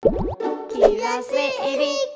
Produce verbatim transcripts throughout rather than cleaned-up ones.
Kiraz ve erik.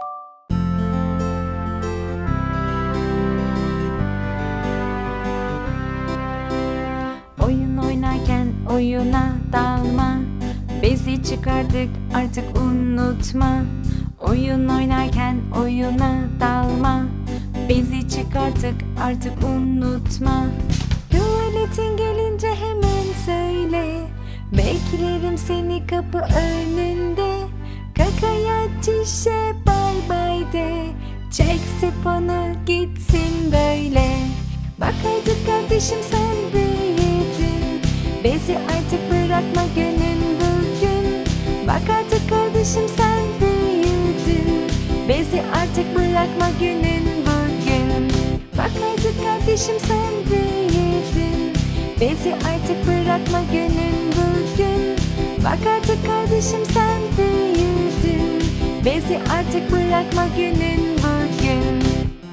Oyun oynarken oyuna dalma. Bezi çıkardık artık unutma. Oyun oynarken oyuna dalma. Bezi çıkardık artık unutma. Tuvaletin gelince hemen söyle. Beklerim seni kapı önünde. Kakaya çişe bay bay de. Çek sifonu gitsin böyle. Bak hadi kardeşim sen büyüdün. Bezi artık bırakma günün bugün. Bak artık kardeşim sen büyüdün. Bezi artık bırakma günün bugün. Bak artık kardeşim sen büyüdün. Bezi artık bırakma günün bugün. Bak artık kardeşim sen büyüdün. Bezi artık bırakma günün bugün.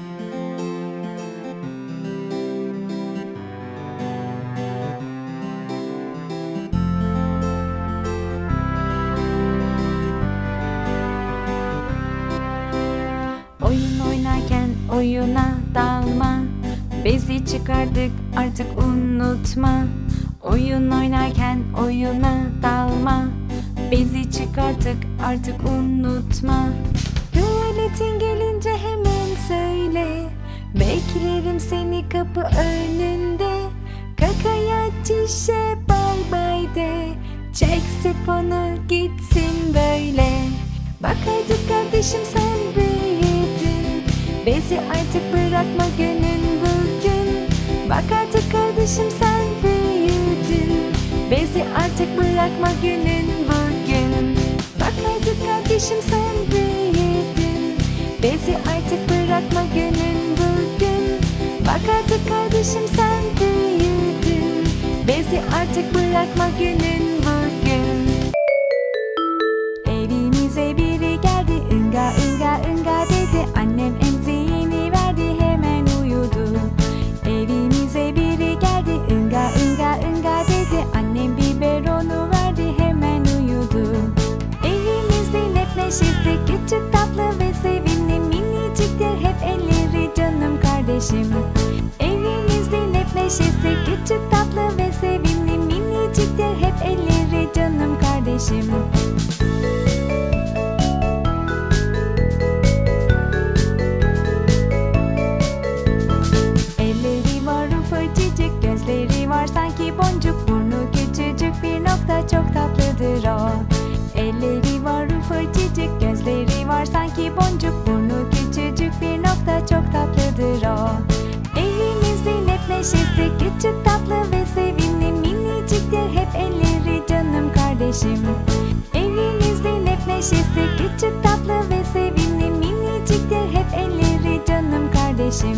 Oyun oynarken oyuna dalma. Bezi çıkardık artık unutma. Oyun oynarken oyuna dalma. Bezi çıkardık artık unutma. Tuvaletin gelince hemen söyle. Beklerim seni kapı önünde. Kakaya çişe bay bay de. Çek sifonu gitsin böyle. Bak hadi kardeşim sen büyüdün. Bezi artık bırakma günün bugün. Bak artık kardeşim sen büyüdün. Bezi artık bırakma günün bugün. Bak artık kardeşim sen büyüdün. Bezi artık bırakma günün bugün. Bak artık kardeşim sen büyüdün. Bezi artık bırakma günün bugün. Evimize biri geldi, ınga ınga ınga dedi. Annem emziğini verdi, hemen uyudu. Evimize biri geldi, ınga ınga ınga dedi. Annem biberonu verdi, hemen uyudu. Evimizde hep neşesi, küçük tatlı ve sevimli miniciktir hep elleri canım kardeşim. Evimizde hep neşesi, küçük tatlı ve sevimli miniciktir hep elleri canım kardeşim. Elleri var ufacıcık, gözleri var sanki boncuk. Burnu küçücük bir nokta, çok tatlıdır o. Elleri var ufacıcık, gözleri var sanki boncuk. Burnu küçücük bir nokta, çok tatlıdır o. Evimizde hep neşesi, küçük tatlı ve sevimli miniciktir hep elleri canım kardeşim. Evimizde hep neşesi, küçük tatlı ve sevimli miniciktir hep elleri canım kardeşim.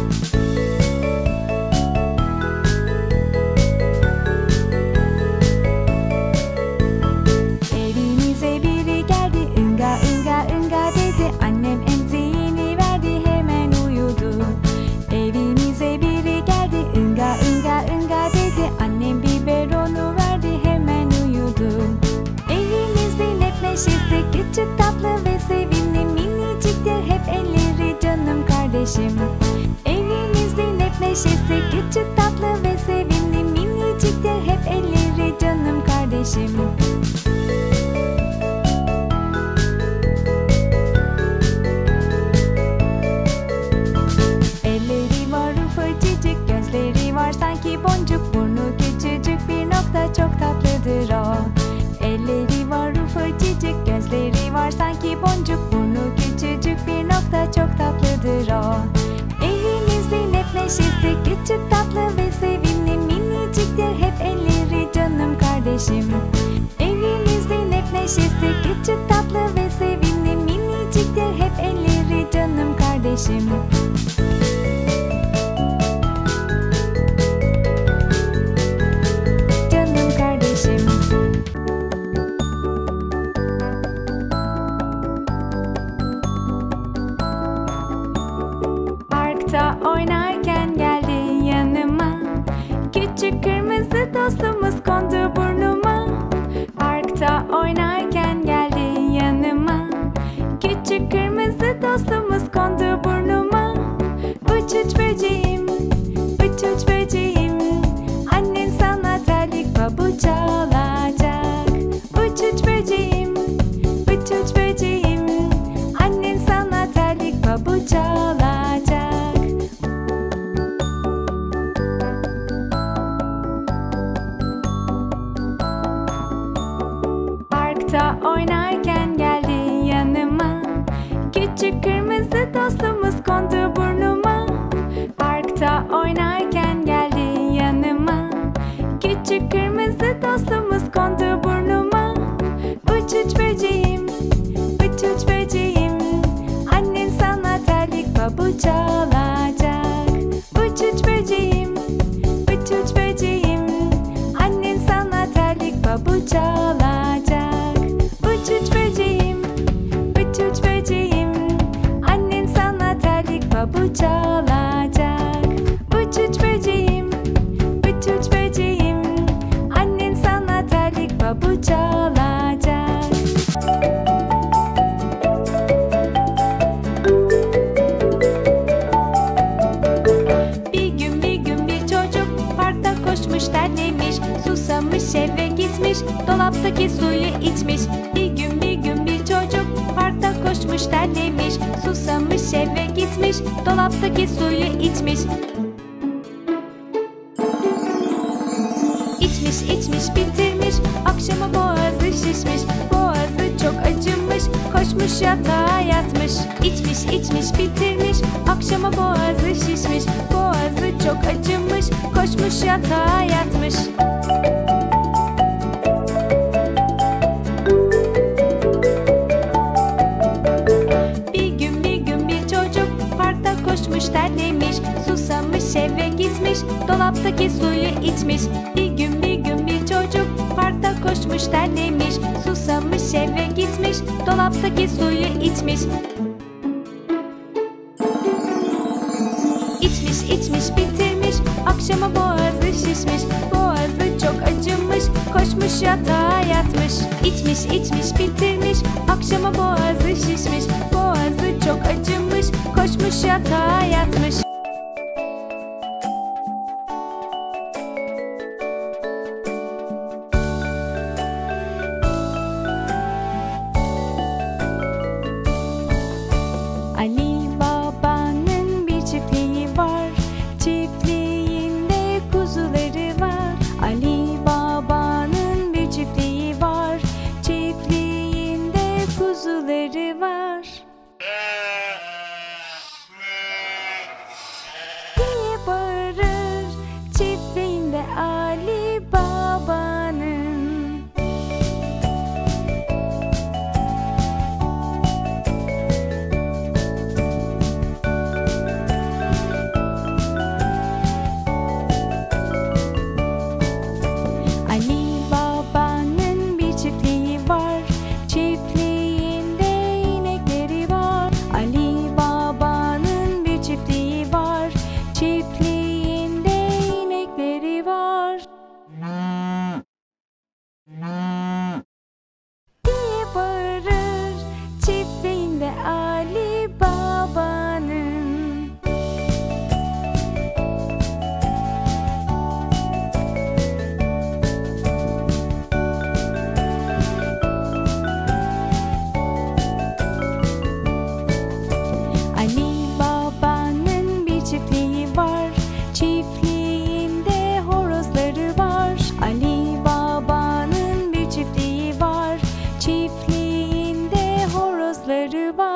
Evimize biri geldi, ınga ınga ınga dedi. Annem emziğini verdi, hemen uyudu. Evimize biri geldi, ınga ınga ınga dedi. Annem biberonu verdi, hemen uyudu. Evimizde hep neşesi, küçük tatlı ve sevimli miniciktir hep elleri canım kardeşim. Evimizde hep neşesi, küçük tatlı ve sevimli miniciktir hep elleri canım kardeşim. Elleri var ufacıcık, gözleri var sanki boncuk. Burnu küçücük bir nokta, çok tatlıdır o. Elleri var ufacıcık, gözleri var sanki boncuk. Burnu küçücük bir nokta, çok tatlıdır o. Evimizde hep neşesi, küçük tatlı ve sevimli miniciktir hep elleri canım kardeşim. Evimizde hep neşesi, küçük tatlı ve sevimli miniciktir hep elleri canım kardeşim. Canım kardeşim. Parkta oynarken geldin yanıma. Küçük kırmızı dostumuz kondu burnuma. Parkta oynarken geldin yanıma. oynarken geldi yanıma. Küçük kırmızı dostumuz kondu burnuma. Parkta oynarken geldi yanıma. Küçük kırmızı dostumuz kondu burnuma. Uç uç böceğim, uç uç böceğim, annen sana terlik pabuç alacak. Uç uç böceğim, uç uç böceğim, annen sana terlik pabuç alacak. Uç uç böceğim, uç uç böceğim, annen sana terlik pabuç alacak. Uç uç böceğim, uç uç böceğim, annen sana terlik pabuç alacak. Bir gün bir gün bir çocuk parkta koşmuş terlemiş. Susamış eve gitmiş, dolaptaki suyu içmiş. Bir gün bir gün bir çocuk parkta koşmuş terlemiş. Susamış eve gitmiş, dolaptaki suyu içmiş. İçmiş içmiş bitirmiş, akşama boğazı şişmiş. Boğazı çok acımış, koşmuş yatağa yatmış. İçmiş içmiş bitirmiş, akşama boğazı şişmiş. Boğazı çok acımış, koşmuş yatağa yatmış. Bir gün bir gün bir çocuk parkta koşmuş terlemiş. Susamış eve gitmiş, dolaptaki suyu içmiş. Bir gün bir gün bir çocuk parkta koşmuş terlemiş. Susamış eve gitmiş, dolaptaki suyu içmiş. İçmiş içmiş bitirmiş, akşama boğazı şişmiş. Boğazı çok acımış, koşmuş yatağa yatmış. İçmiş içmiş bitirmiş, akşama boğazı şişmiş. Boğazı çok acımış, koşmuş yatağa yatmış. Ali Baba'nın bir çiftliği var. Çiftliğinde kuzuları var. Ali Baba'nın bir çiftliği var. Çiftliğinde kuzuları var. Diye bağırır çiftliğinde Ali Baba'nın. Ali Baba'nın bir çiftliği var. Çiftliğinde inekleri var. Ali Baba'nın bir çiftliği var. Çiftliğinde inekleri var. Diye bağırır çiftliğinde Ali Baba'nın. Ali Baba'nın bir çiftliği var. Çiftliğinde horozları var. Ali Baba'nın bir çiftliği var. Çiftliğinde horozları var.